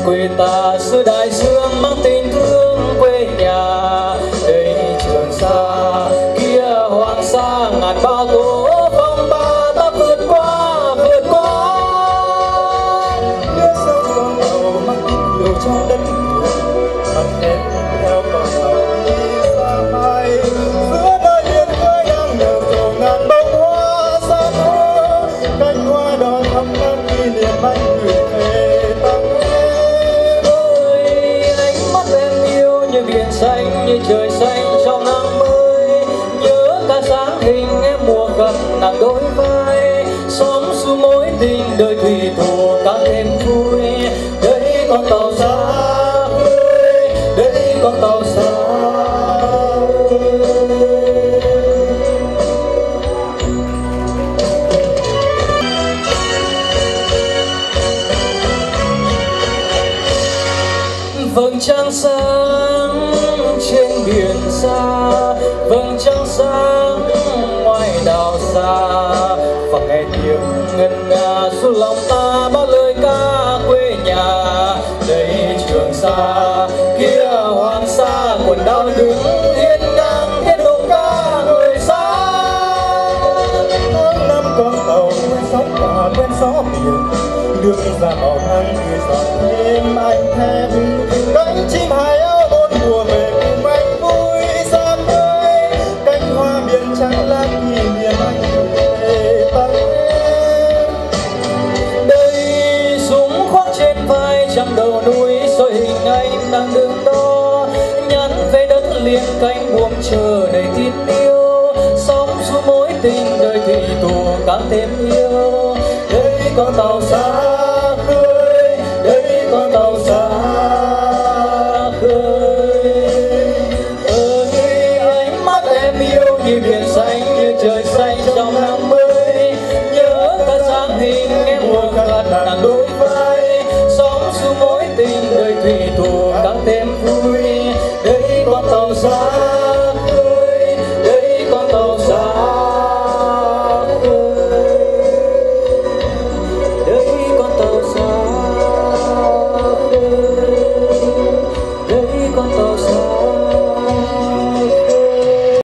quê ta xưa đại dương mang tình thương quê nhà. Đây Trường Sa kia Hoàng Sa ngàn bao tố phong ba ta vượt qua vượt qua. Nước sông con tàu mang tình yêu cho đất nước, bằng em theo con tàu đi xa mai. Giữa nơi biên giới đang nở rộ ngàn bông hoa xa thơ, cánh hoa đỏ thắm năm kỷ niệm anh gửi về tặng em. Ôi ánh mắt em yêu như biển xanh như trời xanh trong nắng mới, nhớ cả dáng hình em mùa gần nặng đôi vai, xóm xu mối tình đời thủy thủ càng thêm vui. Đây con tàu xa khơi, đây con tàu xa vầng trăng sáng trên biển xa, vầng trăng sáng ngoài đảo xa, và nghe tiếng ngân nga xuống lòng ta bao lời ca quê nhà. Đây Trường Sa kia Hoàng Sa quần đảo đứng hiên ngang tiết độ ca người xa. Tháng năm con tàu quen sóng cả quen gió biển, nước ra màu nắng người giọt thêm anh thép. Cánh chim hải âu bốn mùa về cùng anh vui xa khơi, cánh hoa biển trắng lá kỷ niệm anh về tặng em. Đây súng khoác trên vai trăm đầu núi soi hình anh đang đứng đó, nhắn về đất liền cánh buồm chờ đầy tin yêu, sóng xu mối tình đời thủy tù càng thêm yêu. Đây con tàu xa khơi, đây con tàu xa khơi. Ơi ánh mắt em yêu như biển xanh như trời xanh trong nắng mới, nhớ cả dáng hình em mùa gần nặng đôi vai, sóng xu mối tình đời thủy thủ càng thêm vui. Đây con tàu xa